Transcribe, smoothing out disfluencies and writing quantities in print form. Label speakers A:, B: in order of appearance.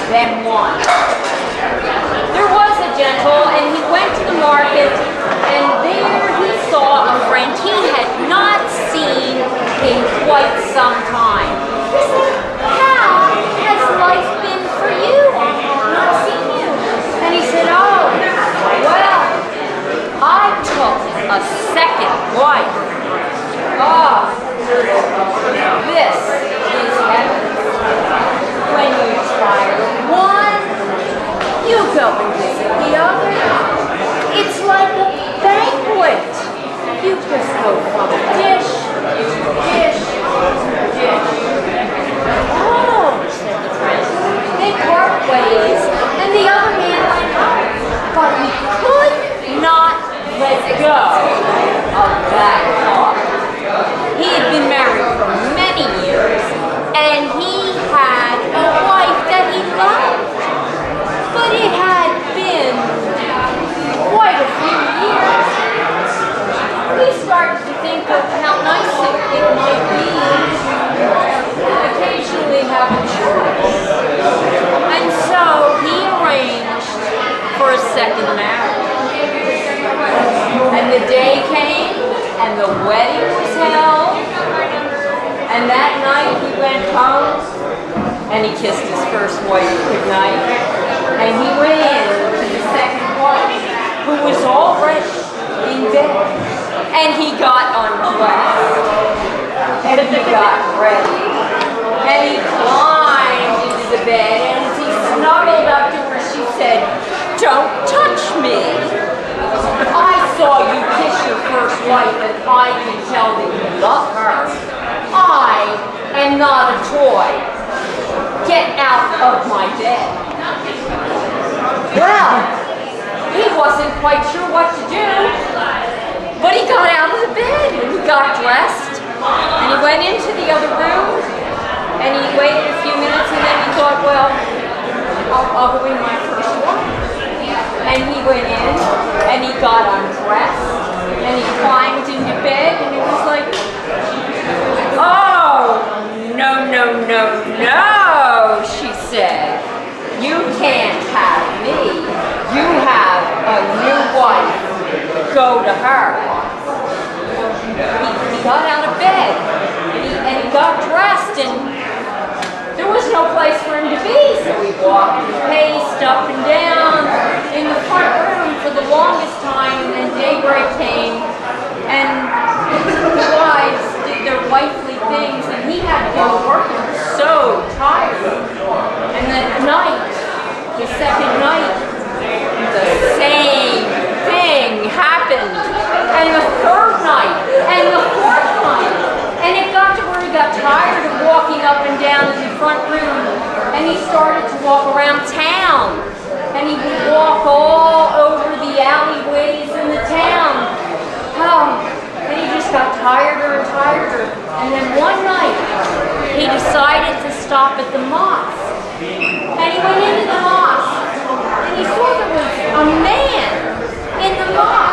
A: than one. There was a gentle, and he went to the market, and there he saw a friend he had not seen in quite some time. He said, "How has life been for you? I've not seen you." And he said, "Oh, well, I took a second wife." Oh, this is heaven. When you tire one, you go and visit the other. It's like a banquet. You just go from dish to dish to dish. "Oh," said the friend. They part ways, and the other man went home. But he could not let go of that thought. He had been married for many years, and he had a wife that he loved. But it had been quite a few years. He started to think of how nice it might be to occasionally have a choice. And so he arranged for a second marriage. And the day came, and the wedding was held, and that night he went home, and he kissed his first wife goodnight, and he went in to the second wife, who was already in bed, and he got undressed, and he got ready, and he climbed into the bed, and as he snuggled up to her, she said, "Don't touch me. I saw you kiss your first wife, and I can tell that you love her. I am not a toy. Get out of my bed." Well, he wasn't quite sure what to do, but he got out of the bed, and he got dressed, and he went into the other room, and he waited a few minutes, and then he thought, well, I'll go in my first wife. And he went in, and he got undressed, and he climbed into bed, and it was like, "Oh, no, no, no, no," she said. "You can't have me. You have a new wife. Go to her." He got out of bed, and he got dressed, and there was no place for him to be, so he walked and paced up and down in the front room for the longest time, and then daybreak came, and the wives did their wifely things, and he had to go to work and was so tired. And that night, the second night, the same thing happened, and the third night, and the fourth night, and it got to where he got tired of walking up and down in the front room, and he started to walk around town, and he would walk all over the alleyways in the town. Oh, and he just got tireder and tireder, and then one night, he decided to stop at the mosque, and he went into the mosque, and he saw there was a man in the mosque.